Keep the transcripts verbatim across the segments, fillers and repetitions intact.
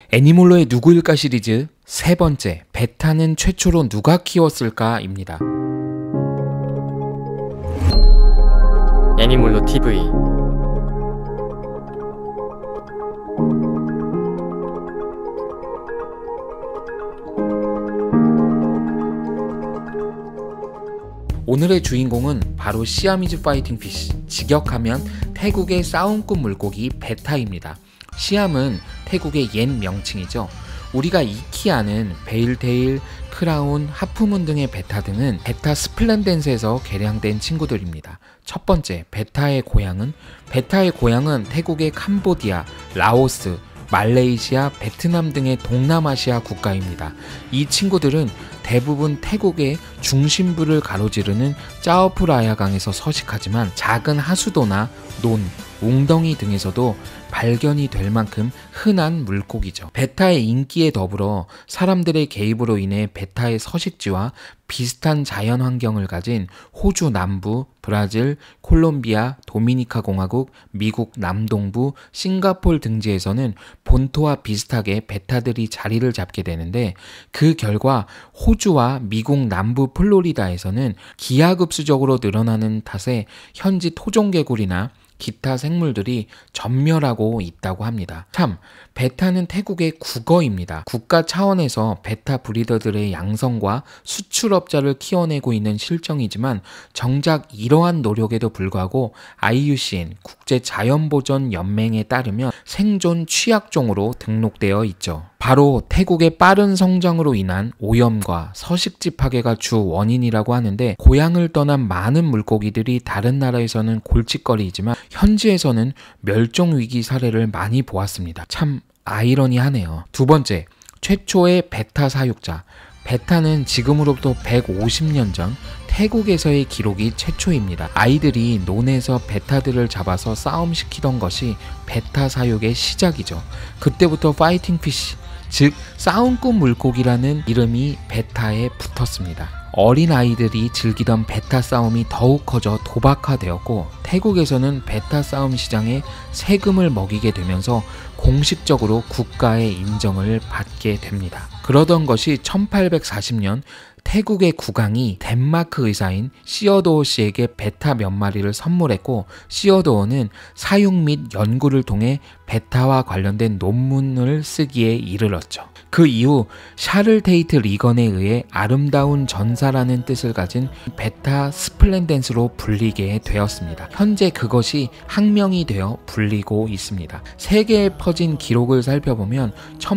애니몰로의 누구일까 시리즈 세 번째, 베타는 최초로 누가 키웠을까 입니다. 애니몰로 티브이. 오늘의 주인공은 바로 시아미즈 파이팅 피쉬, 직역하면 태국의 싸움꾼 물고기 베타입니다. 시암은 태국의 옛 명칭이죠. 우리가 익히 아는 베일테일, 크라운, 하프문 등의 베타 등은 베타 스플렌덴스에서 개량된 친구들입니다. 첫 번째, 베타의 고향은? 베타의 고향은 태국의 캄보디아, 라오스, 말레이시아, 베트남 등의 동남아시아 국가입니다. 이 친구들은 대부분 태국의 중심부를 가로지르는 짜오프라야강에서 서식하지만 작은 하수도나 논, 웅덩이 등에서도 발견이 될 만큼 흔한 물고기죠. 베타의 인기에 더불어 사람들의 개입으로 인해 베타의 서식지와 비슷한 자연 환경을 가진 호주 남부, 브라질, 콜롬비아, 도미니카 공화국, 미국 남동부, 싱가폴 등지에서는 본토와 비슷하게 베타들이 자리를 잡게 되는데, 그 결과 호주와 미국 남부 플로리다에서는 기하급수적으로 늘어나는 탓에 현지 토종개구리나 기타 생물들이 전멸하고 있다고 합니다. 참, 베타는 태국의 국어입니다. 국가 차원에서 베타 브리더들의 양성과 수출업자를 키워내고 있는 실정이지만 정작 이러한 노력에도 불구하고 아이유씨엔 국제자연보전연맹에 따르면 생존 취약종으로 등록되어 있죠. 바로 태국의 빠른 성장으로 인한 오염과 서식지 파괴가 주 원인이라고 하는데, 고향을 떠난 많은 물고기들이 다른 나라에서는 골칫거리이지만 현지에서는 멸종위기 사례를 많이 보았습니다. 참 아이러니하네요. 두 번째, 최초의 베타 사육자. 베타는 지금으로부터 백오십 년 전 태국에서의 기록이 최초입니다. 아이들이 논에서 베타들을 잡아서 싸움시키던 것이 베타 사육의 시작이죠. 그때부터 파이팅 피쉬, 즉 싸움꾼 물고기라는 이름이 베타에 붙었습니다. 어린 아이들이 즐기던 베타 싸움이 더욱 커져 도박화되었고, 태국에서는 베타 싸움 시장에 세금을 먹이게 되면서 공식적으로 국가의 인정을 받게 됩니다. 그러던 것이 천팔백사십 년 태국의 국왕이 덴마크 의사인 시어도어 씨에게 베타 몇 마리를 선물했고, 시어도어는 사육 및 연구를 통해 베타와 관련된 논문을 쓰기에 이르렀죠. 그 이후 샤를 테이트 리건에 의해 아름다운 전사라는 뜻을 가진 베타 스플렌덴스로 불리게 되었습니다. 현재 그것이 학명이 되어 불리고 있습니다. 세계에 퍼진 기록을 살펴보면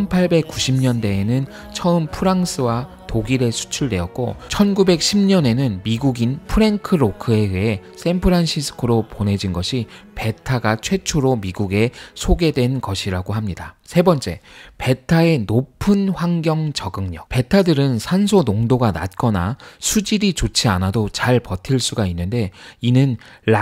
천팔백구십 년대에는 처음 프랑스와 독일에 수출되었고, 천구백십 년에는 미국인 프랭크 로크에 의해 샌프란시스코로 보내진 것이 베타가 최초로 미국에 소개된 것이라고 합니다. 세 번째, 베타의 높은 환경 적응력. 베타들은 산소 농도가 낮거나 수질이 좋지 않아도 잘 버틸 수가 있는데, 이는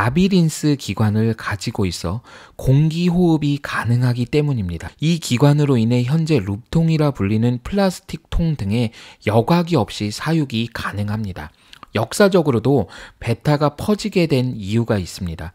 라비린스 기관을 가지고 있어 공기 호흡이 가능하기 때문입니다. 이 기관으로 인해 현재 룹통이라 불리는 플라스틱 통 등의 여과기 없이 사육이 가능합니다. 역사적으로도 베타가 퍼지게 된 이유가 있습니다.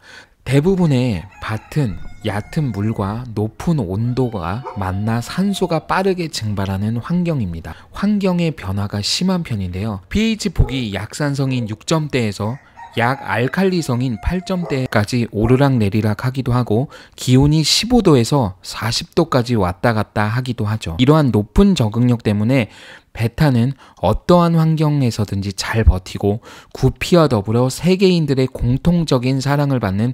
대부분의 밭은 얕은 물과 높은 온도가 만나 산소가 빠르게 증발하는 환경입니다. 환경의 변화가 심한 편인데요. pH 폭이 약산성인 육 점대에서 약 알칼리성인 팔 점대까지 오르락내리락 하기도 하고, 기온이 십오 도에서 사십 도까지 왔다 갔다 하기도 하죠. 이러한 높은 적응력 때문에 베타는 어떠한 환경에서든지 잘 버티고 구피와 더불어 세계인들의 공통적인 사랑을 받는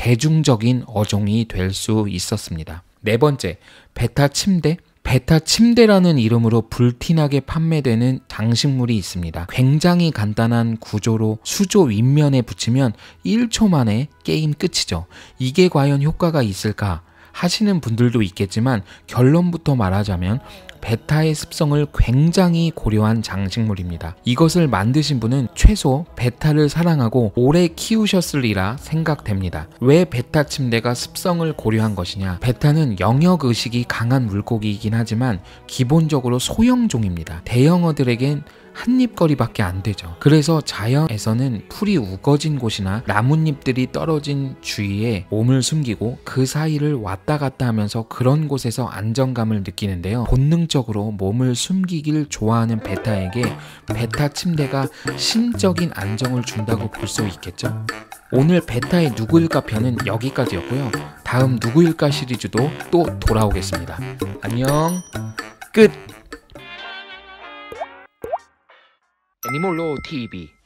대중적인 어종이 될 수 있었습니다. 네 번째, 베타 침대. 베타 침대라는 이름으로 불티나게 판매되는 장식물이 있습니다. 굉장히 간단한 구조로 수조 윗면에 붙이면 일 초 만에 게임 끝이죠. 이게 과연 효과가 있을까 하시는 분들도 있겠지만, 결론부터 말하자면 베타의 습성을 굉장히 고려한 장식물입니다. 이것을 만드신 분은 최소 베타를 사랑하고 오래 키우셨으리라 생각됩니다. 왜 베타 침대가 습성을 고려한 것이냐? 베타는 영역의식이 강한 물고기이긴 하지만 기본적으로 소형종입니다. 대형어들에겐 한입거리밖에 안 되죠. 그래서 자연에서는 풀이 우거진 곳이나 나뭇잎들이 떨어진 주위에 몸을 숨기고 그 사이를 왔다 갔다 하면서 그런 곳에서 안정감을 느끼는데요. 본능적으로 몸을 숨기길 좋아하는 베타에게 베타 침대가 심적인 안정을 준다고 볼 수 있겠죠. 오늘 베타의 누구일까 편은 여기까지였고요. 다음 누구일까 시리즈도 또 돌아오겠습니다. 안녕. 끝. 애니몰로 티비